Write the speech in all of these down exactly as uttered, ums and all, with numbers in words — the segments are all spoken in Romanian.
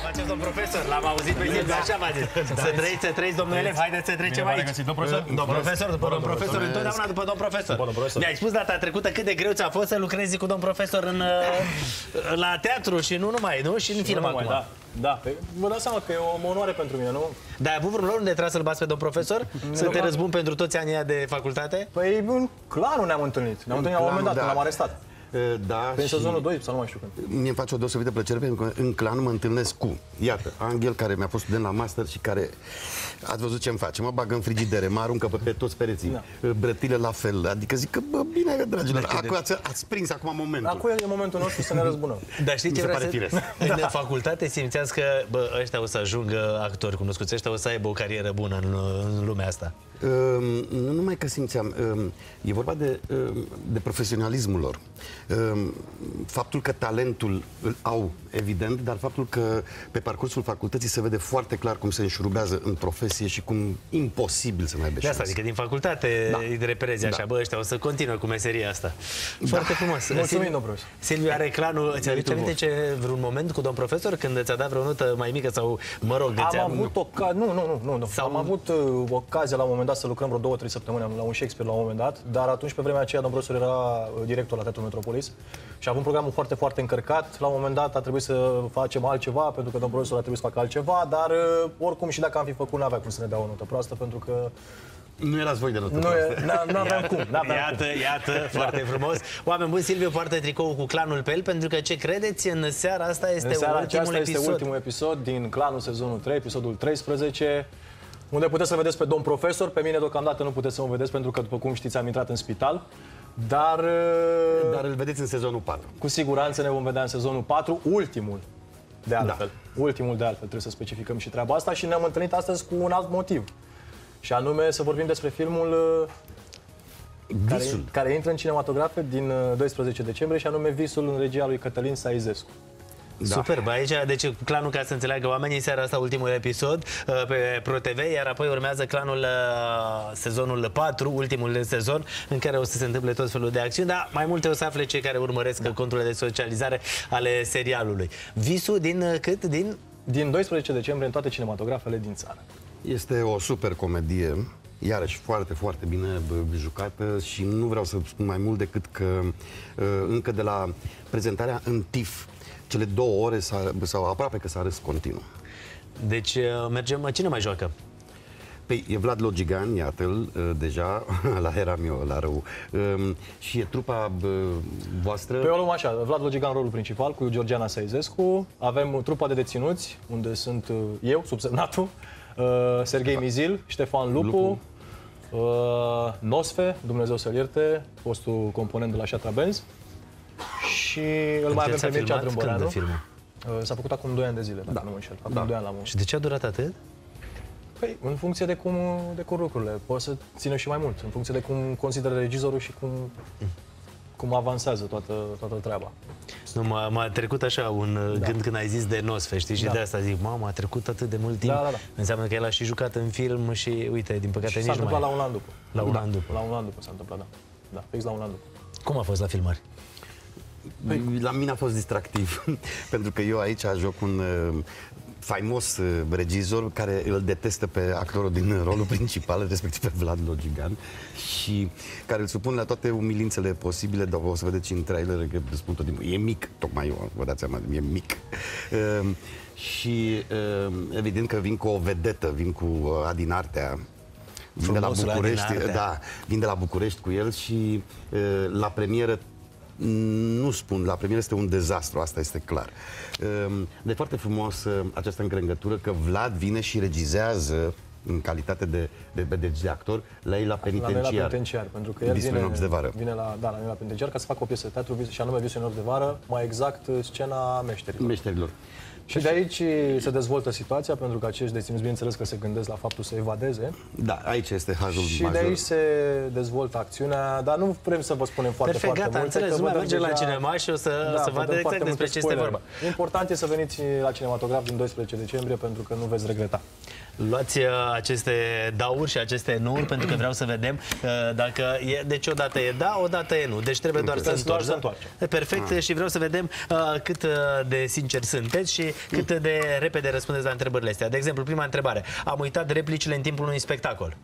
faceți, domn profesor, l-am auzit pe Silviu, așa v-a zis. Să trăiți, să trăiți, domnul elev, haideți să trecem aici. Domn profesor? Domn profesor, după domn profesor, întotdeauna după domn profesor. Mi-ai spus data trecută cât de greu ți-a fost să lucrezi cu domn profesor în, la teatru și nu numai, nu? Și în film acum. Da, da. Vă dați seama că e o onoare pentru mine, nu? Dar ai avut vreun loc unde trebuie să-l bați pe domn profesor? Să te răzbuni pentru toți anii de facultate? Păi, clar nu ne-am întâlnit. Ne-am întâlnit la un moment dat, când l-am arestat. Da, Prin sezonul doi, sau nu mai știu când. Mi-e face o deosebită plăcere pentru că în clan mă întâlnesc cu, iată, Angel, care mi-a fost student la master și care, ați văzut ce-mi face, mă bagă în frigidere, mă aruncă pe, pe toți pereții, da. Brătile la fel, adică zic că, bă, bine, dragilor, acum ați, ați prins acum momentul. Acum e momentul nostru să ne răzbunăm. Dar știi ce se vreau pare să... În facultate simțeați că, bă, ăștia o să ajungă actori cunoscuți, ăștia o să aibă o carieră bună în, în lumea asta? Uh, nu numai că simțeam, uh, e vorba de, uh, de profesionalismul lor. Uh, faptul că talentul îl au, evident, dar faptul că pe parcursul facultății se vede foarte clar cum se înșurubează în profesie și cum imposibil să mai aibă de asta, adică din facultate da. îi reperezi așa, da. Bă, ăștia o să continue cu meseria asta. Foarte da. frumos. Mulțumim, domn profesor. Silviu are clanul. Ți-aduce aminte ce vreun moment cu domn profesor când ți-a dat vreo notă mai mică sau, mă rog, am avut ocazia, nu, nu, nu, nu. Sau... am avut uh, ocazia la un moment dat să lucrăm vreo două, trei săptămâni la un Shakespeare la un moment dat, dar atunci pe vremea aceea domn profesor era director la Teatrul Metropolis și avut un programul foarte, foarte încărcat. La un moment dat a trebuit să facem altceva, pentru că domn profesor a trebuit să facă altceva, dar uh, oricum și dacă am fi făcut, nu avea cum să ne dea o notă proastă, pentru că nu erați voi de notă proastă. Nu aveam cum. Iată, iată, foarte frumos. Oameni buni, Silviu poartă tricoul cu clanul pe el, pentru că ce credeți, în seara asta este în seara ultimul este episod. ultimul episod din Clanul sezonul trei, episodul treisprezece, unde puteți să vedeți pe domn profesor. Pe mine deocamdată nu puteți să mă vedeți, pentru că, după cum știți, am intrat în spital. Dar, dar îl vedeți în sezonul patru. Cu siguranță ne vom vedea în sezonul patru, ultimul de altfel. Da. Ultimul de altfel, trebuie să specificăm și treaba asta și ne-am întâlnit astăzi cu un alt motiv. Și anume să vorbim despre filmul care, care intră în cinematografe din doisprezece decembrie și anume Visul, în regia lui Cătălin Saizescu. Da. Superb, aici, deci clanul, ca să înțeleagă oamenii, seara asta ultimul episod pe ProTV, iar apoi urmează clanul sezonul patru, ultimul sezon, în care o să se întâmple tot felul de acțiuni, dar mai multe o să afle cei care urmăresc da. conturile de socializare ale serialului. Visul din cât? Din? Din doisprezece decembrie în toate cinematografele din țară. Este o super comedie, iarăși foarte, foarte bine jucată și nu vreau să spun mai mult decât că încă de la prezentarea în T I F, cele două ore sau aproape că s-a râs continuu. Deci mergem, cine mai joacă? Păi e Vlad Logigan, iată-l deja, la eram eu, la rău. Și e trupa voastră... Păi o luăm așa, Vlad Logigan rolul principal, cu Georgiana Saizescu. Avem trupa de deținuți, unde sunt eu, subsemnatul, Serghei Mizil, Ștefan Lupu, Lupu. Uh, Nosfe, Dumnezeu să-l ierte, fostul component de la Șatra Benz. Și îl mai avem pe Mircea Drâmbăreanu. S-a făcut acum doi ani de zile, dacă da. nu mă înșel. Acum da. doi ani la muncă. Și de ce a durat atât? Păi, în funcție de cum, de cum lucrurile. Poate să țină și mai mult, în funcție de cum consideră regizorul și cum, cum avansează toată, toată treaba. M-a trecut așa un da. gând când ai zis de Nosfe, știi? Și da. de asta zic, mamă, a trecut atât de mult timp. Da, da, da. Înseamnă că el a și jucat în film și, uite, din păcate nici nu mai... s-a întâmplat la un an după. La un da. an după. La un an după s-a întâmplat, da. Da, fix la un an după. Cum a fost la filmări? Păi, la mine a fost distractiv, pentru că eu aici joc un uh, faimos uh, regizor care îl detestă pe actorul din rolul principal, respectiv pe Vlad Logigan, și care îl supun la toate umilințele posibile, dar o să vedeți și în trailer că spun tot timpul, e mic, tocmai eu, vă dați seama, e mic. Uh, și uh, evident că vin cu o vedetă, vin cu uh, Adin Artea, vin de la București, da, vin de la București cu el și uh, la premieră, nu spun, la premieră este un dezastru, asta este clar. De foarte frumos această încrengătură că Vlad vine și regizează în calitate de, de, de, de actor la ei la penitenciar. La, la penitenciar, pentru că el vine, de vară. vine la, da, la, la penitenciar ca să facă o piesă de teatru și anume Visul în nopți de vară, mai exact scena Meșterilor. Meșterilor. Și de aici se dezvoltă situația, pentru că acești deținuți, bineînțeles că se gândesc la faptul să evadeze. Da, aici este hazul și major. Și de aici se dezvoltă acțiunea, dar nu vrem să vă spunem foarte, Perfect, foarte gata, multe. Înțeles, lumea merge deja... la cinema și o să, da, să vadă exact despre ce este vorba. Important e să veniți la cinematograf din doisprezece decembrie, pentru că nu veți regreta. luați uh, aceste dauri și aceste nu pentru că vreau să vedem uh, dacă e, deci odată e da, odată e nu. Deci trebuie doar să întorci. Să întoarce. Perfect ah. Și vreau să vedem uh, cât uh, de sinceri sunteți și cât de repede răspundeți la întrebările astea. De exemplu, prima întrebare. Am uitat replicile în timpul unui spectacol.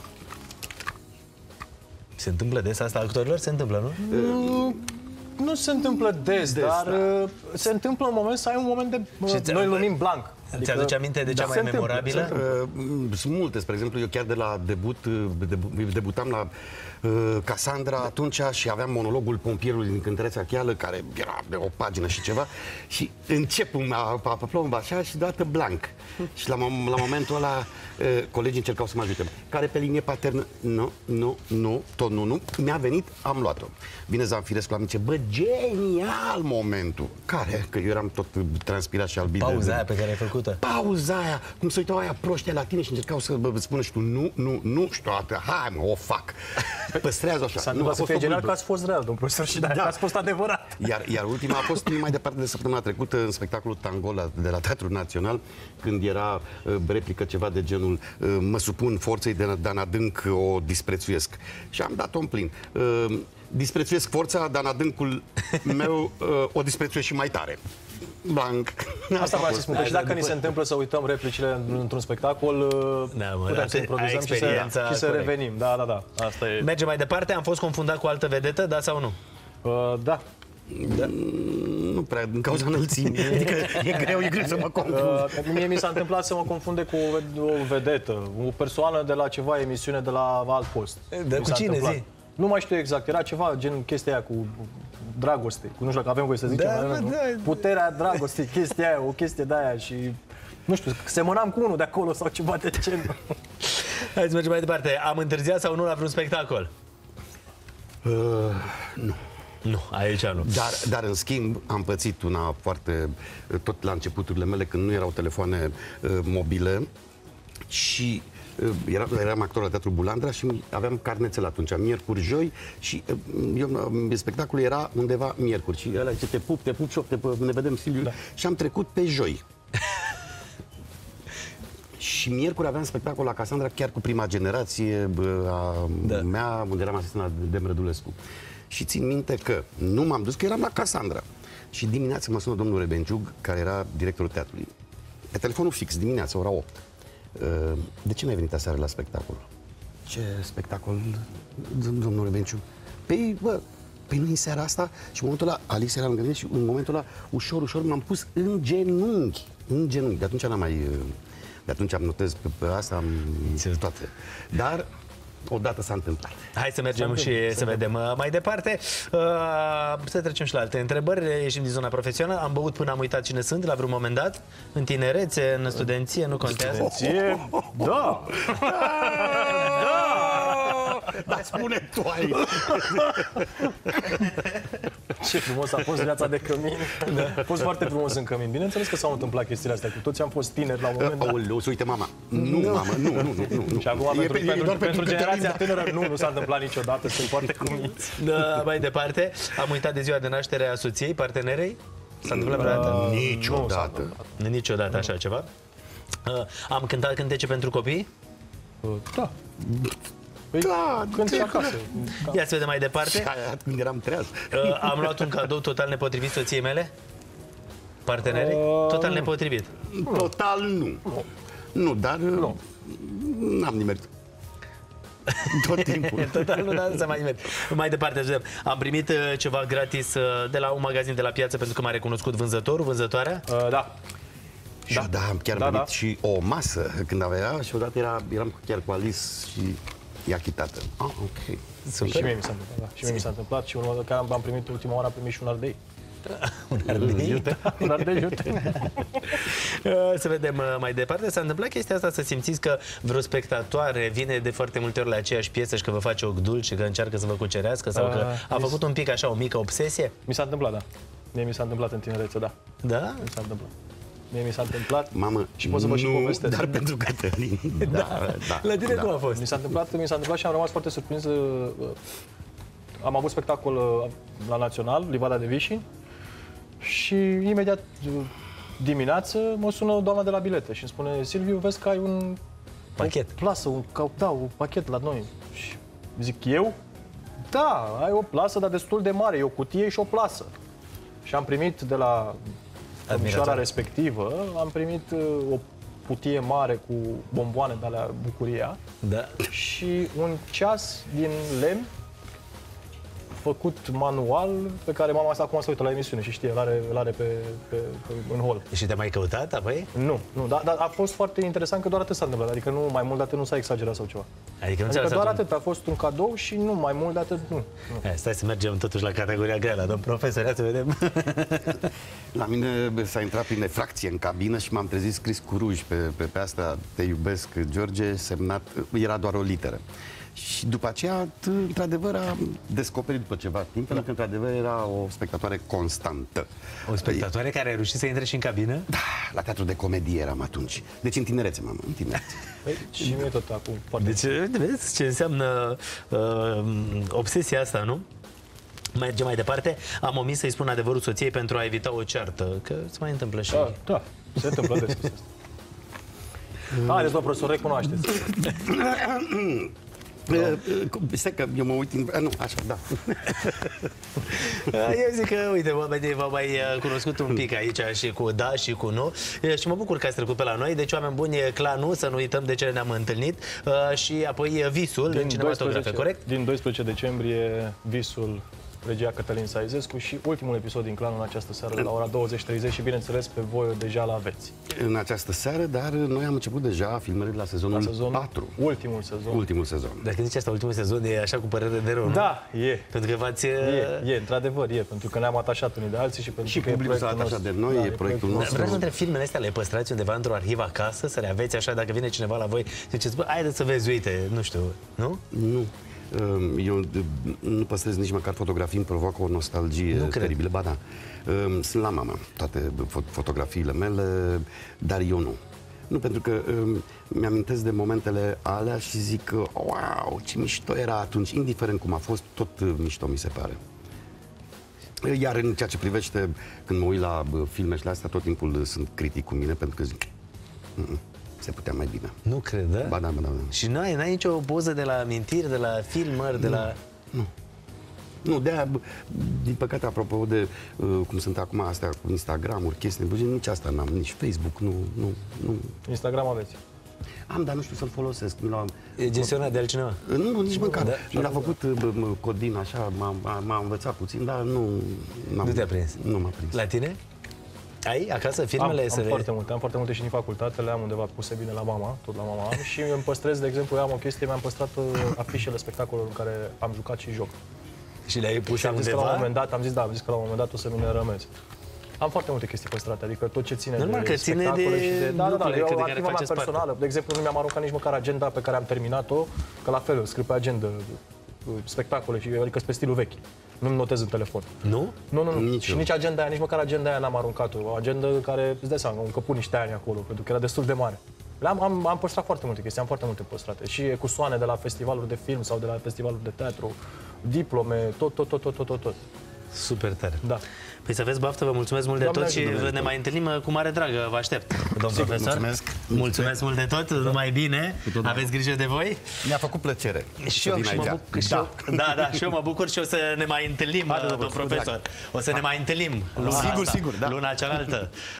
Se întâmplă des asta actorilor? Se întâmplă, nu? Mm, nu se întâmplă des, des dar da. se întâmplă în moment să ai un moment de... Și noi îl numim blanc. Adică, ți-aduce aminte de cea da, mai memorabilă? Întâmplă, sunt multe, spre exemplu, eu chiar de la debut, debutam la uh, Cassandra atunci și aveam monologul pompierului din Cântăreța Cheală, care era de o pagină și ceva, și încep un plomb așa și deodată blanc. Și la, la momentul ăla uh, colegii încercau să mă ajute. Care pe linie paternă? Nu, nu, nu, tot nu, nu. Mi-a venit, am luat-o. Vine Zanfirescu la mine, zice, bă, genial momentul. Care? Că eu eram tot transpirat și albit. Pauza aia pe care ai făcut-o. Pauza aia, cum se uitau aia proștia la tine și încercau să bă, spună și tu nu, nu, nu și toată, hai mă, o fac. Păstrează așa. S-a întâmplat să fie general că ați fost real, domnul profesor, și da, că ați fost adevărat. Iar, iar ultima a fost mai departe de săptămâna trecută în spectacolul Tango de la Teatrul Național, când era uh, replică ceva de genul uh, mă supun forței de, de adânc, o disprețuiesc. Și am dat-o în plin. Uh, disprețuiesc forța, dar în adâncul meu uh, o disprețuiesc și mai tare. Blanc. Asta vreau să spun, că și dacă ni se întâmplă să uităm replicile într-un spectacol, da, mă, putem să improvizăm și să, și să revenim. Da, da, da. Asta e. Mergem mai departe. Am fost confundat cu altă vedetă, da sau nu? Uh, da. Da. Nu prea, din cauza înălțimii. Adică e greu, e greu să mă confund. Uh, mie mi s-a întâmplat să mă confunde cu o, o vedetă, o persoană de la ceva emisiune de la alt post. De cu cine, zi? Nu mai știu exact, era ceva gen chestia aia cu dragoste, cu nu știu dacă avem voie să zicem, da, da, da. Puterea dragostei, chestia aia, o chestie de aia și nu știu, semănam cu unul de acolo sau ceva de genul. Hai să mergem mai departe. Am întârziat sau nu la vreun spectacol? Uh, nu. Nu, aici nu. Dar, dar în schimb am pățit una foarte, tot la începuturile mele, când nu erau telefoane uh, mobile și Eram, eram actor la Teatrul Bulandra și aveam carnețel atunci, miercuri, joi, și eu, spectacolul era undeva miercuri și ăla zice, te pup, te pup, șop, te pup, ne vedem, Silviu, da. Și am trecut pe joi. Și miercuri aveam spectacol la Cassandra, chiar cu prima generație a da. mea, unde eram asistent la Dem Rădulescu. Și țin minte că nu m-am dus, că eram la Cassandra. Și dimineața mă sună domnul Rebenciug, care era directorul teatrului. Pe telefonul fix, dimineața, ora opt. De ce n-ai venit aseară la spectacol? Ce spectacol, domnule Benciu? Păi, bă, păi nu în seara asta? Și în momentul ăla, Alice era lângă mine și în momentul ăla, ușor, ușor, m-am pus în genunchi. În genunchi. De atunci n-am mai... De atunci am notez pe, pe asta, am toate. Dar... odată s-a întâmplat. Hai să mergem și să, să vedem mai departe. Uh, să trecem și la alte întrebări. Ieșim din zona profesională. Am băut până am uitat cine sunt la vreun moment dat? În tinerețe, în studenție, nu contează? Studenție? Da! Da! Dar spune tu aici! Ce frumos a fost viața de cămin. Da. A fost foarte frumos în cămin. Bineînțeles că s-au întâmplat chestiile astea. Cu toți am fost tineri la un moment dat. Aoleu, să uite mama. Nu, nu, mamă, nu, nu, nu, nu. Și acum, e pentru, pe, pentru, pentru, pentru generația tânără, nu, nu s-a întâmplat niciodată. Sunt foarte cuminți. Da, mai departe, am uitat de ziua de naștere a soției, partenerei? S-a întâmplat vreodată? Uh, niciodată. Nu, niciodată așa ceva. Uh, am cântat cântece pentru copii? Uh, da. Păi, da, când acasă. Ia să vedem mai departe. Aia, când eram treaz. Uh, am luat un cadou total nepotrivit soției mele? Partenerii? Uh, total nepotrivit? Total nu. Nu, nu dar nu. N-am nimerit. Tot timpul. Total nu, dar să mai nimerit. Mai departe, am primit uh, ceva gratis uh, de la un magazin de la piață pentru că m-a recunoscut vânzătorul, vânzătoarea? Uh, da. Și da, da, am chiar da, primit da. și o masă când avea și odată era, eram chiar cu Alice și i-a chitată. Ah, ok. Super. Și mie mi s-a întâmplat, da. Și mie mi s-a întâmplat și unul care am primit ultima oară, am primit și un ardei. Un ardei? Iute. Un ardei iute. Să vedem mai departe. S-a întâmplat chestia asta, să simțiți că vreo spectatoare vine de foarte multe ori la aceeași piesă și că vă face ochi dulci și că încearcă să vă cucerească sau că a făcut un pic așa o mică obsesie? Mi s-a întâmplat, da. Mie mi s-a întâmplat în tinerețe, da. Da? Mi s-a întâmplat. Mie mi s-a întâmplat. Mamă, și pot să vă și povestesc. Dar pentru Cătălin. Da, da, da. La tine da. cum a fost? Mi s-a întâmplat, mi s-a întâmplat și am rămas foarte surprins. Am avut spectacol la Național, Livada de Vișini, și imediat dimineață mă sună doamna de la bilete și îmi spune: Silviu, vezi că ai un Pachet. O plasă, un, ca, da, un pachet la noi. Și zic, eu? Da, ai o plasă, dar destul de mare, e o cutie și o plasă. Și am primit de la domnișoara respectivă, am primit uh, o cutie mare cu bomboane de alea Bucuria Da. și un ceas din lemn făcut manual, pe care mama asta acum se uită la emisiune și știe, îl are, îl are pe, pe, pe, în hol. Și te-ai mai căutat apoi? Nu, nu, dar, dar a fost foarte interesant că doar atât s-a întâmplat, adică nu mai mult de atât, nu s-a exagerat sau ceva. Adică, nu Adică doar un... atât, a fost un cadou și nu mai mult de atât, nu. nu. Hai, stai să mergem totuși la categoria grea, la domn profesor, ia să vedem. La mine s-a intrat prin efracție în cabină și m-am trezit scris cu ruj pe, pe, pe asta, te iubesc, George, semnat, era doar o literă. Și după aceea, t- într-adevăr, am descoperit după ceva timp, pentru că, într-adevăr, era o spectatoare constantă. O spectatoare care a reușit să intre și în cabină? Da, la teatru de comedie eram atunci. Deci în tinerețe, mamă, în tinerețe. Păi, și mie tot acum foarte... Deci, vezi ce înseamnă uh, obsesia asta, nu? Mergem mai departe. Am omis să-i spun adevărul soției pentru a evita o ceartă, că se mai întâmplă și... Da, da, se întâmplă des asta. Haideți, domnul profesor, recunoașteți. Stai că eu mă uit în... Nu, așa, da. Eu zic că, uite, oamenii v-au mai cunoscut un pic aici și cu da și cu nu și mă bucur că ați trecut pe la noi. Deci, oameni buni, Clanul, să nu uităm de ce ne-am întâlnit și apoi Visul din cinematografe, corect? Din doisprezece decembrie, Visul, regia Cătălin Saizescu și ultimul episod din Clanul în această seară la ora douăzeci și treizeci și, bineînțeles, pe voi deja l-aveți. În această seară, dar noi am început deja filmările la sezonul La sezonul patru. Ultimul sezon. Ultimul sezon. Dacă zici asta, ultimul sezon e așa cu părere de rău, nu? Da, e. Pentru că v-ați... E, e, într-adevăr, e, pentru că ne-am atașat unii de alții și pentru Și că e publicul s-a proiectul atașat nostru. de noi, Da, e proiectul nostru. Vreau să întreb, filmele astea le păstrați undeva într-o arhivă acasă, să le aveți așa, dacă vine cineva la voi, ziceți, bă, haideți să vezi, uite, nu știu, nu? Nu. Eu nu păstrez nici măcar fotografii, îmi provoacă o nostalgie teribilă. Ba da. Sunt la mama, toate fotografiile mele, dar eu nu. Nu, pentru că mi-amintesc de momentele alea și zic că, wow, ce mișto era atunci, indiferent cum a fost, tot mișto mi se pare. Iar în ceea ce privește, când mă uit la filme și la astea, tot timpul sunt critic cu mine, pentru că zic, se putea mai bine. Nu cred, da? Ba da, ba da. Și n-ai, n-ai nicio poză de la amintiri, de la filmări, de la... Nu. Nu, de-aia, din păcate, apropo de uh, cum sunt acum astea cu Instagram-uri, chestii, nici asta n-am, nici Facebook, nu, nu, nu. Instagram aveți? Am, dar nu știu să-l folosesc. Mi l-am... E gestionat de altcineva? Nu, nici măcar. Da. Mi l-a făcut uh, Codin, așa, m-a, m-a învățat puțin, dar nu... Nu te-a prins? Nu m-a prins. La tine? Ai acasă filmele? Am, să am foarte multe, am foarte multe și în facultate, le am undeva puse bine la mama, tot la mama am și îmi păstrez, de exemplu, eu am o chestie, mi-am păstrat uh, afișele spectacolelor în care am jucat și joc. Și le-ai pus Și am zis că undeva? la un moment dat, am zis, da, am zis că la un moment dat o să mi le rămezi. Am foarte multe chestii păstrate, adică tot ce ține Normal de că ține spectacole de și de... Da, da, da, lucrurile eu de care activa mea faceți personală. parte. De exemplu, nu mi-am aruncat nici măcar agenda pe care am terminat-o, că la fel, scriu pe agenda spectacole, și adică pe stilul vechi. Nu-mi notez în telefon. Nu? Nu, nu, nu. Nici și eu. nici agenda aia, nici măcar agenda aia n-am aruncat-o. O agenda care, îți dai seama, am încăput niște ani acolo, pentru că era destul de mare. Am, am, am păstrat foarte multe chestii, am foarte multe păstrate. Și ecusoane de la festivaluri de film sau de la festivaluri de teatru, diplome, tot, tot, tot, tot, tot, tot. tot. Super tare. Da. Păi să aveți baftă, vă mulțumesc mult de Doamne tot și ajută, ne mai întâlnim cu mare drag, vă aștept, domn profesor. mulțumesc. Mulțumesc mult de tot, numai bine, aveți grijă de voi. Mi-a făcut plăcere. Și eu, să vin și mă aici. bucur, și Da. eu, da, da, și eu mă bucur și o să ne mai întâlnim, Haide, domn domnul, profesor. O să ne mai întâlnim luna Sigur, asta, sigur, da. luna cealaltă.